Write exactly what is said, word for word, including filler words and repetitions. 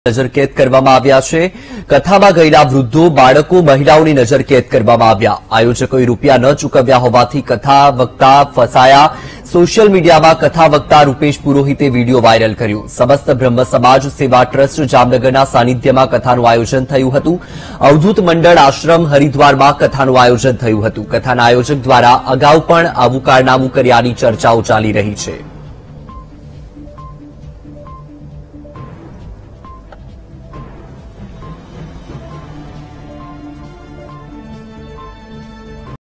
નજરકેદ કરવામાં આવ્યા છે। કથામાં ગયેલા વૃદ્ધો, બાળકો, મહિલાઓની નજરકેદ કરવામાં આવ્યા। આયોજકોએ રૂપિયા ન ચૂકવ્યા હોવાથી કથા વક્તા ફસાયા। સોશિયલ મીડિયામાં કથા વક્તા રૂપેશ પુરોહિતે વિડીયો વાયરલ કર્યો। સમસ્ત બ્રહ્મ સમાજ સેવા ટ્રસ્ટ જામનગરના સાનિધ્યમાં કથાનું આયોજન થયું હતું। અવધૂત મંડળ આશ્રમ હરિદ્વારમાં કથાનું આયોજન થયું હતું। કથાના આયોજક દ્વારા અગાઉ પણ આવું કારનામું કર્યાની ચર્ચાઓ ચાલી રહી છે।